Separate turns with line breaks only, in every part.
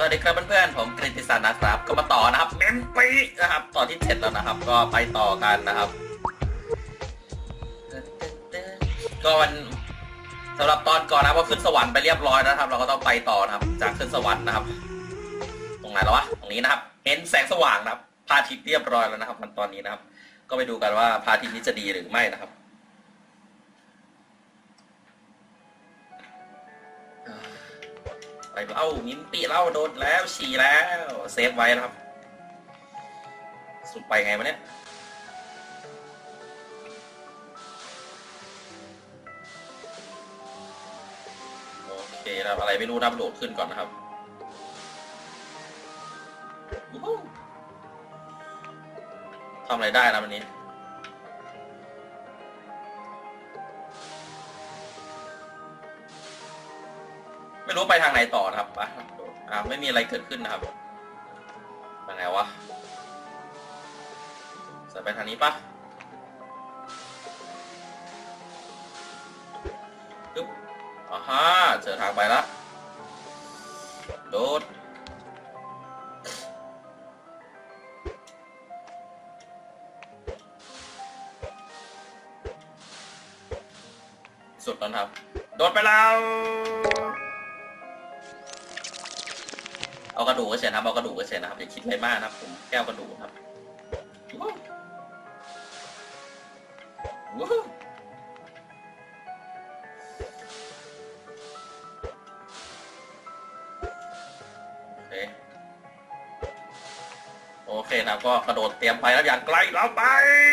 วัสดีครับเพื่อนๆผมกฤติศักดิ์นะครับก็มาต่อนะครับเมมปีนะครับตอนที่7แล้วนะครับก็ไปต่อกันนะครับก็วันสำหรับตอนก่อนนะว่าขึ้นสวรรค์ไปเรียบร้อยนะครับเราก็ต้องไปต่อนะครับจากขึ้นสวรรค์นะครับตรงไหนแล้ววะตรงนี้นะครับเห็นแสงสว่างนะครับพระอาทิตย์เรียบร้อยแล้วนะครับตอนนี้นะครับก็ไปดูกันว่าพระอาทิตย์นี้จะดีหรือไม่นะครับไปเล่ามิมปีเล่าโดนแล้วฉี่แล้วเซฟไว้นะครับสุดไปไงวะเนี่ยโอเคนะครับอะไรไม่รู้นะโดดขึ้นก่อนนะครับทำอะไรได้นะวันนี้ไม่รู้ไปทางไหนต่อนะครับไม่มีอะไรเกิดขึ้นนะครับยังไงวะจะไปทางนี้ปะปึ๊บฮะเจอทางไปแล้วโดดสุดแล้วครับโดดไปแล้วเอากระดูกก็เฉยนะครับเอากระดูกก็เฉยนะครับอย่าคิดอะไรมากนะครับผมแก้วกระดูกครับโอเคนะครับก็กระโดดเตรียมไปแล้วอย่างไกลเราไป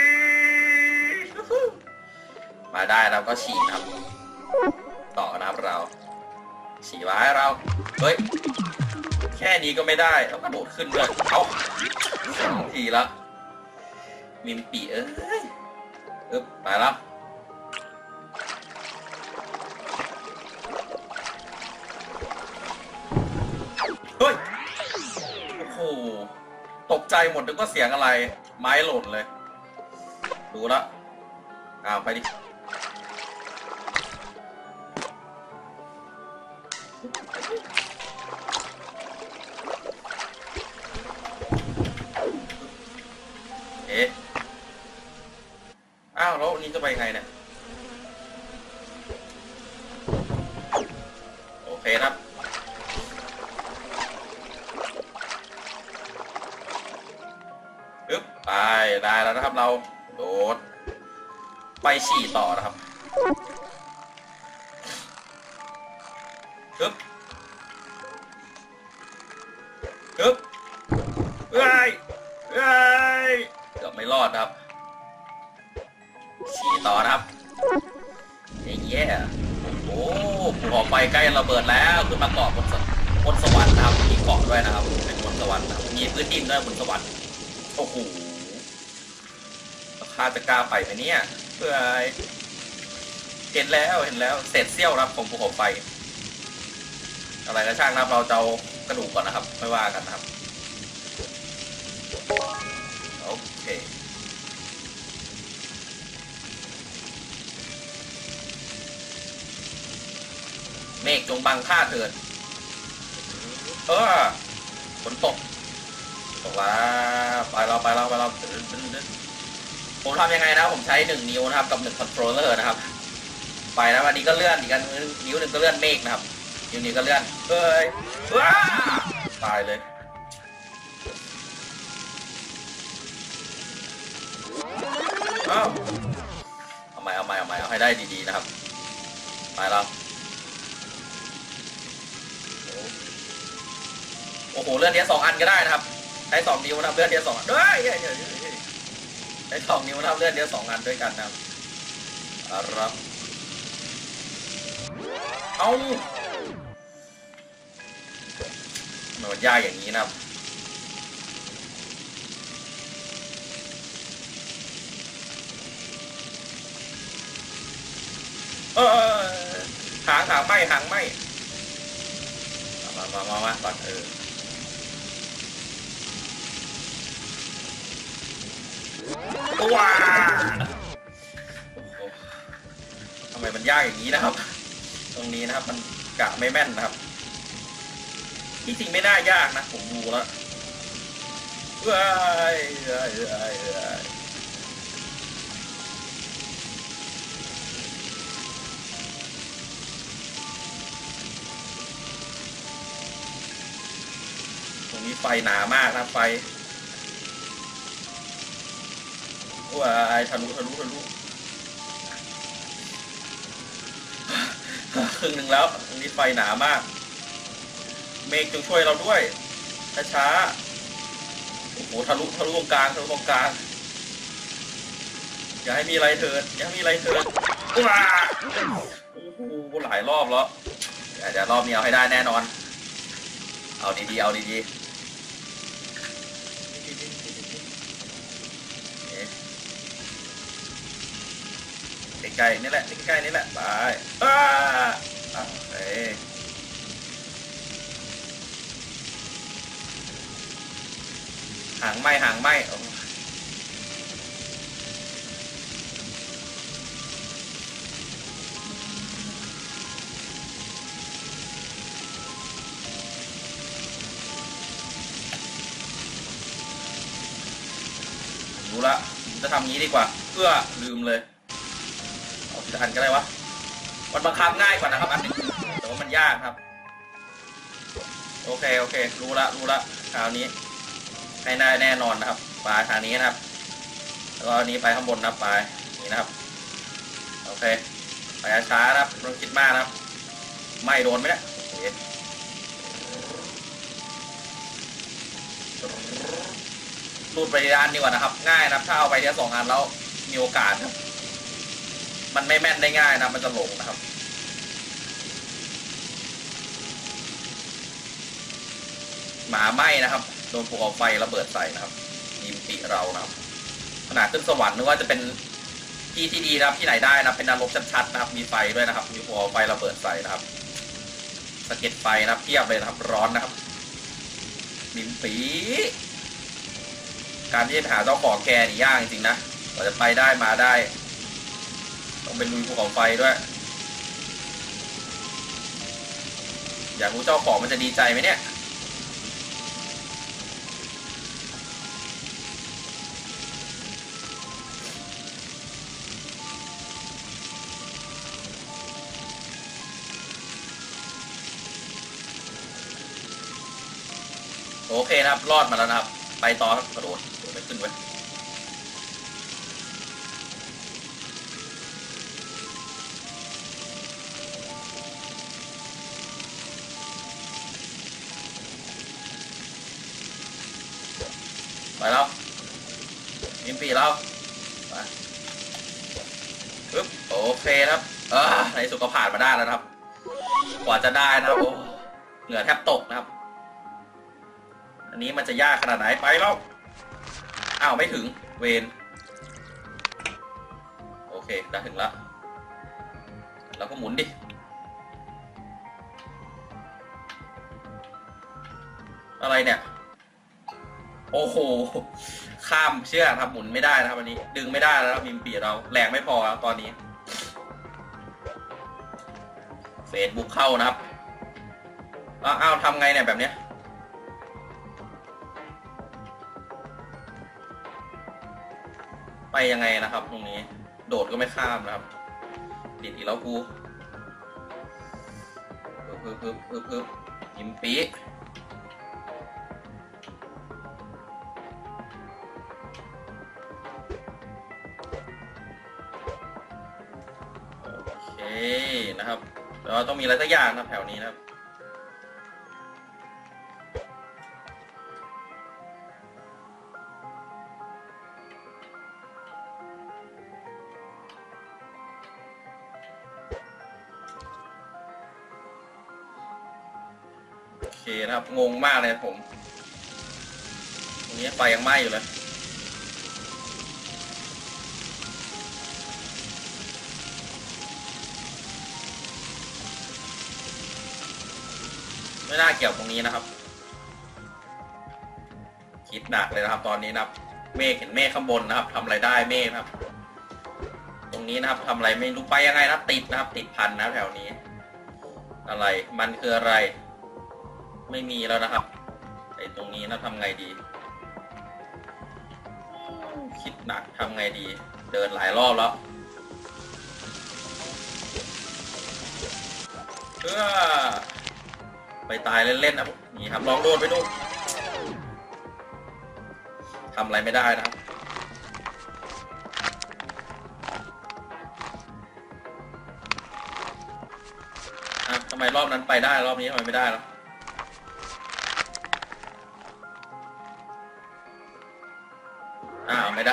มาได้เราก็ฉีกครับต่อนะครับเราฉีกไว้เราเฮ้ยแค่นี้ก็ไม่ได้แล้วกระโดดขึ้นเลยเอา2 ทีแล้วมิมปีไปแล้วเฮ้ยโอ้โหตกใจหมดนึกว่าเสียงอะไรไม้หล่นเลยดูแล้วไปดิแล้วนี้จะไปไงเนี่ยโอเคครับไปได้แล้วนะครับเราโดดไปฉี่ต่อนะครับเกือบไม่รอดครับฉี่ต่อนะครับแย่โอ้ภูเขาไฟใกล้ระเบิดแล้วขึ้นมาเกาะบนสวรรค์นะครับมีเกาะด้วยนะครับเป็นบนสวรรค์นะครับมีพื้นดินด้วยบนสวรรค์โอ้โหข้าจะกล้าไปไหมเนี่ยเพื่อเห็นแล้วเศษเสี้ยวครับของภูเขาไฟอะไรก็ช่างนะครับเราจะเอากระดูกก่อนนะครับไม่ว่ากันนะครับโอเคเมฆจงบังข้าเถิดฝนตกแล้วไปเราผมทำยังไงนะผมใช้1 นิ้วนะครับกับ1 คอนโทรลเลอร์นะครับไปแล้ววันนี้ก็เลื่อนอีกอันนิ้ว1ก็เลื่อนเมฆนะครับนิ้วนี้ก็เลื่อนตายเลยเอาใหม่เอาให้ได้ดีๆนะครับไปแล้วโอ้โหเลื่อนเนี้ย2 อันก็ได้นะครับใช้2 นิ้วนะครับเลื่อนเนี้ย2 อันใช้2 นิ้วนะครับเลื่อนเนี้ย2 อันด้วยกันนะครับครับมันยากอย่างนี้นะครับหางไหมมาก่อนว้าทำไมมันยากอย่างนี้นะครับตรงนี้นะครับมันกะไม่แม่นนะครับที่จริงไม่น่ายากนะผมดูแล้วว้ายตรงนี้ไฟหนามากนะไฟว้ายทะลุครึ่งหนึ่งแล้วตรงนี้ไฟหนามากเมฆจงช่วยเราด้วยช้าๆโอ้โหทะลุตรงกลางอย่าให้มีอะไรเถิดว้าโอ้โหหลายรอบแล้วแต่รอบนี้เอาให้ได้แน่นอนเอาดีๆใกล้ๆนี่แหละไปห่างไหมรู้ละจะทำงี้ดีกว่าลืมเลยเอาทีละอันก็ได้วะมันบังคับง่ายกว่านะครับอันหนึ่งแต่ว่ามันยากครับโอเครู้ละคราวนี้ให้ได้แน่นอนนะครับไปทางนี้นะครับแล้วก็นี้ไปข้างบนนะไปนี่นะครับโอเคไปช้านะครับไม่ต้องคิดมากนะครับไม่โดนไหมเนี่ยรูดไปอันดีกว่านะครับง่ายนะครับถ้าเอาไปเดียว2 อันแล้วมีโอกาสครับมันไม่แม่นได้ง่ายนะมันจะหลงนะครับหมาไหม้นะครับโดนภูเขาไฟระเบิดใส่นะครับยิมติเรานะครับขนาดขึ้นสวรรค์นึกว่าจะเป็นที่ดีนะครับที่ไหนได้นะเป็นนรกชัดๆนะครับมีไฟด้วยนะครับมีภูเขาไฟระเบิดใส่นะครับสะเก็ดไฟนะครับเทียบเลยนะครับร้อนนะครับยิมปีการที่จะหาเจ้าของแกนี่ยากจริงๆนะกว่าจะไปได้มาได้ต้องเป็นลุยภูเขาไฟด้วยอยากรู้เจ้าของมันจะดีใจไหมเนี่ยโอเคนะครับรอดมาแล้วนะครับไปต่อกระโดดไปขึ้นไว้ไปแล้วยิมปีแล้วไปปึ๊บโอเคครับในสุขผ่านมาได้แล้วนะครับกว่าจะได้นะครับโอ้เหงื่อแทบตกนะครับอันนี้มันจะยากขนาดไหนไปแล้วอ้าวไม่ถึงเวนโอเคได้ถึงแล้วเราก็หมุนดิอะไรเนี่ยโอ้โหข้ามเชือกครับหมุนไม่ได้นะครับวันนี้ดึงไม่ได้แล้วมิมปีเราแรงไม่พอแล้วตอนนี้เฟซบุ๊กเข้านะครับอ้าวทำไงเนี่ยแบบเนี้ยไปยังไงนะครับตรงนี้โดดก็ไม่ข้ามนะครับดิดอีกแล้วกูปึ๊บยิมปีโอเคนะครับแล้วต้องมีอะไรสักอย่างนะแถวนี้นะครับโอเคนะครับงงมากเลยผมตรงนี้ไฟยังไหม้อยู่เลยไม่น่าเกี่ยวตรงนี้นะครับคิดหนักเลยนะครับตอนนี้นะครับเมฆเห็นเมฆข้างบนนะครับทำอะไรได้เมฆครับตรงนี้นะครับทำอะไรไม่รู้ไปยังไงนะครับติดนะครับติดพันนะแถวนี้อะไรมันคืออะไรไม่มีแล้วนะครับไอ้ตรงนี้นะทำไงดีคิดหนักทำไงดีเดินหลายรอบแล้วเพื่อไปตายเล่นๆนะนี่ครับลองโดนไปดูทำอะไรไม่ได้นะครับทำไมรอบนั้นไปได้รอบนี้ทำไมไม่ได้แล้วไม่ได้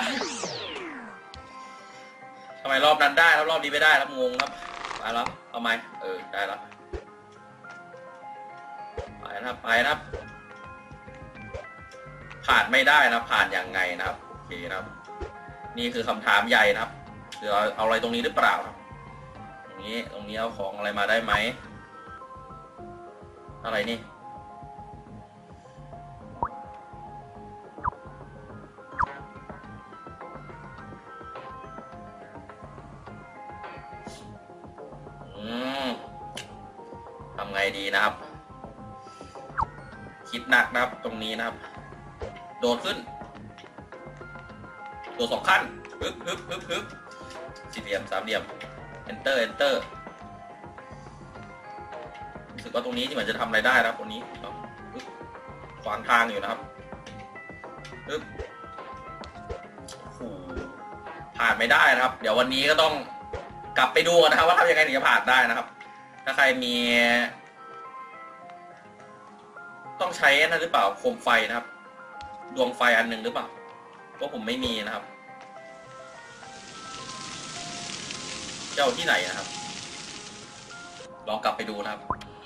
ทำไมรอบนั้นได้แล้วรอบนี้ไม่ได้ครับงงครับไปแล้วเอาไหมได้แล้วไปนะครับผ่านไม่ได้นะผ่านยังไงนะครับโอเคนะครับนี่คือคำถามใหญ่นะครับคือเอาอะไรตรงนี้หรือเปล่าตรงนี้เอาของอะไรมาได้ไหมอะไรนี่ทำไงดีนะครับคิดหนักนะครับตรงนี้นะครับโดดขึ้นโดด2 ขั้นฮึบสี่เหลี่ยม3 เหลี่ยม enter รู้สึกว่าตรงนี้ที่เหมือนจะทำอะไรได้นะครับตรงนี้ขวางทางอยู่นะครับฮึบผ่านไม่ได้นะครับเดี๋ยววันนี้ก็ต้องกลับไปดูกันนะครับว่าทำยังไงถึงจะผ่านได้นะครับถ้าใครมีต้องใช้นั่นหรือเปล่าโคมไฟนะครับดวงไฟอันหนึ่งหรือเปล่าเพราะผมไม่มีนะครับเจ้าที่ไหนนะครับลองกลับไปดูนะครับ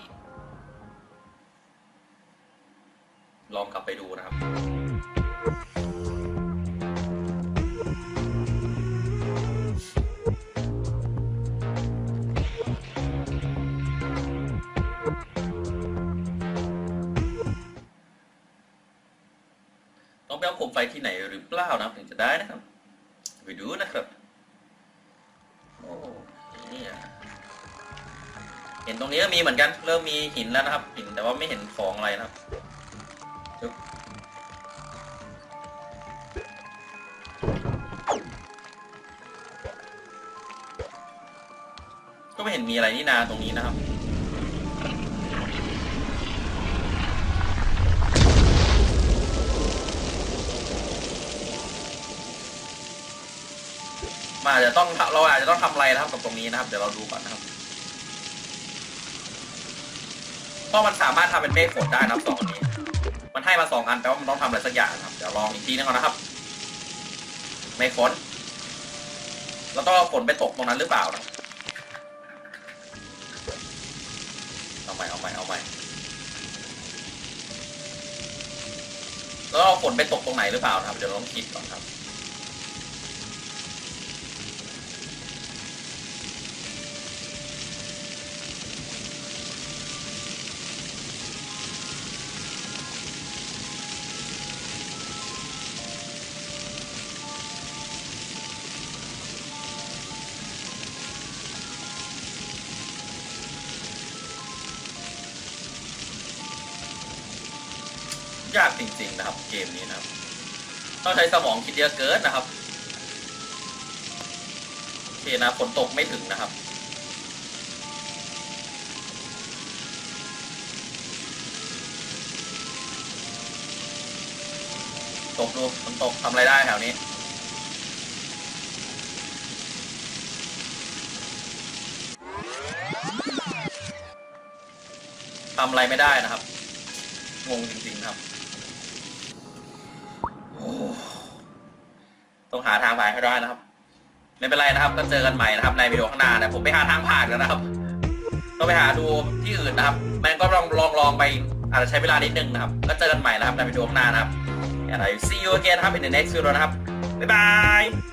ต้องไปเอาโคมไฟที่ไหนหรือเปล่านะถึงจะได้นะครับไปดูนะครับโอ้นี่เห็นตรงนี้ก็มีเหมือนกันเริ่มมีหินแล้วนะครับหินแต่ว่าไม่เห็นของอะไรนะครับก็ไม่เห็นมีอะไรนี่นาตรงนี้นะครับเราอาจจะต้องทำอะไรนะครับกับตรงนี้นะครับเดี๋ยวเราดูก่อนนะครับเพราะมันสามารถทำเป็นเมฆฝนได้นะครับ2 อันนี้มันให้มา2 อันแปลว่ามันต้องทำอะไรสักอย่างนะครับเดี๋ยวลองอีกทีนึงก่อนนะครับเมฆฝนแล้วต้องเอาฝนไปตกตรงนั้นหรือเปล่านะเอาใหม่แล้วเอาฝนไปตกตรงไหนหรือเปล่านะครับเดี๋ยวลองคิดก่อนครับยากจริงๆนะครับเกมนี้นะครับต้องใช้สมองคิดเยอะเกินนะครับโอเคนะฝนตกไม่ถึงนะครับตกดูฝนตกทำอะไรได้แถวนี้ทำอะไรไม่ได้นะครับงงจริงๆครับต้องหาทางผ่านให้ได้นะครับไม่เป็นไรนะครับก็เจอกันใหม่นะครับในวิดีโอข้างหน้านะผมไปหาทางผ่านแล้วนะครับต้องไปหาดูที่อื่นนะครับมันก็ลองไปอาจจะใช้เวลานิดนึงนะครับก็เจอกันใหม่นะครับในวิดีโอข้างหน้านะครับ and I see you again นะครับ in the next video นะครับบ๊ายบาย